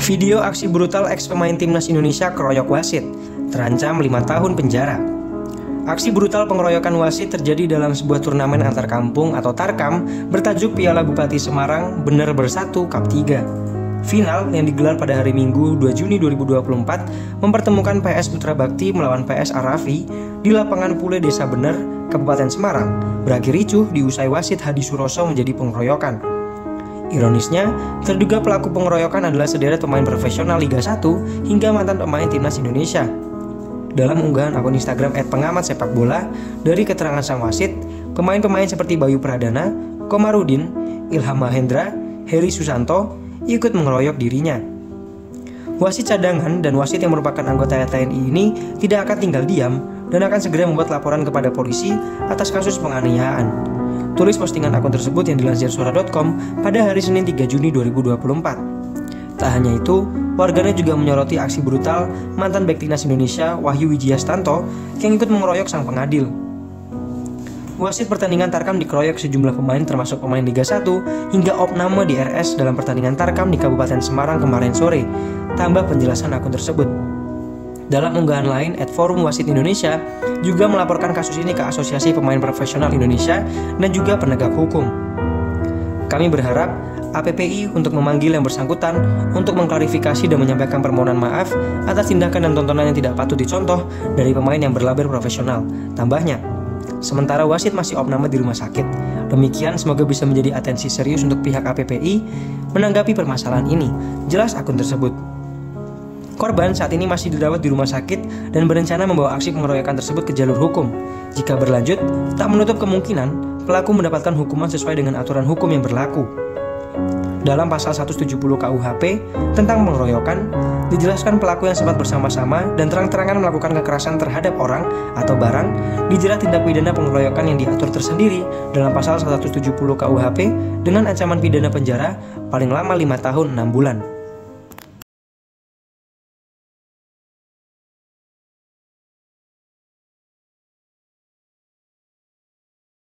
Video aksi brutal ex pemain timnas Indonesia keroyok wasit, terancam 5 tahun penjara. Aksi brutal pengeroyokan wasit terjadi dalam sebuah turnamen antar kampung atau Tarkam bertajuk Piala Bupati Semarang Bener Bersatu Cup 3. Final yang digelar pada hari Minggu 2 Juni 2024 mempertemukan PS Putra Bakti melawan PS Arafi di lapangan Pule Desa Bener, Kabupaten Semarang, berakhir ricuh diusai wasit Hadi Suroso menjadi pengeroyokan. Ironisnya, terduga pelaku pengeroyokan adalah sederet pemain profesional Liga 1 hingga mantan pemain timnas Indonesia. Dalam unggahan akun Instagram @pengamatSepakBola, dari keterangan sang wasit, pemain-pemain seperti Bayu Pradana, Komarudin, Ilham Mahendra, Heri Susanto ikut mengeroyok dirinya. Wasit cadangan dan wasit yang merupakan anggota TNI ini tidak akan tinggal diam dan akan segera membuat laporan kepada polisi atas kasus penganiayaan. Tulis postingan akun tersebut yang dilansir suara.com pada hari Senin 3 Juni 2024. Tak hanya itu, warganet juga menyoroti aksi brutal mantan bek timnas Indonesia Wahyu Wijiastanto yang ikut mengeroyok sang pengadil. Wasit pertandingan Tarkam dikeroyok sejumlah pemain termasuk pemain Liga 1 hingga opname di RS dalam pertandingan Tarkam di Kabupaten Semarang kemarin sore, tambah penjelasan akun tersebut. Dalam unggahan lain, @Forum Wasit Indonesia juga melaporkan kasus ini ke Asosiasi Pemain Profesional Indonesia dan juga penegak hukum. Kami berharap APPI untuk memanggil yang bersangkutan untuk mengklarifikasi dan menyampaikan permohonan maaf atas tindakan dan tontonan yang tidak patut dicontoh dari pemain yang berlabel profesional. Tambahnya, sementara wasit masih opname di rumah sakit. Demikian, semoga bisa menjadi atensi serius untuk pihak APPI menanggapi permasalahan ini, jelas akun tersebut. Korban saat ini masih dirawat di rumah sakit dan berencana membawa aksi pengeroyokan tersebut ke jalur hukum. Jika berlanjut, tak menutup kemungkinan pelaku mendapatkan hukuman sesuai dengan aturan hukum yang berlaku. Dalam pasal 170 KUHP tentang pengeroyokan, dijelaskan pelaku yang sempat bersama-sama dan terang-terangan melakukan kekerasan terhadap orang atau barang dijerat tindak pidana pengeroyokan yang diatur tersendiri dalam pasal 170 KUHP dengan ancaman pidana penjara paling lama 5 tahun 6 bulan.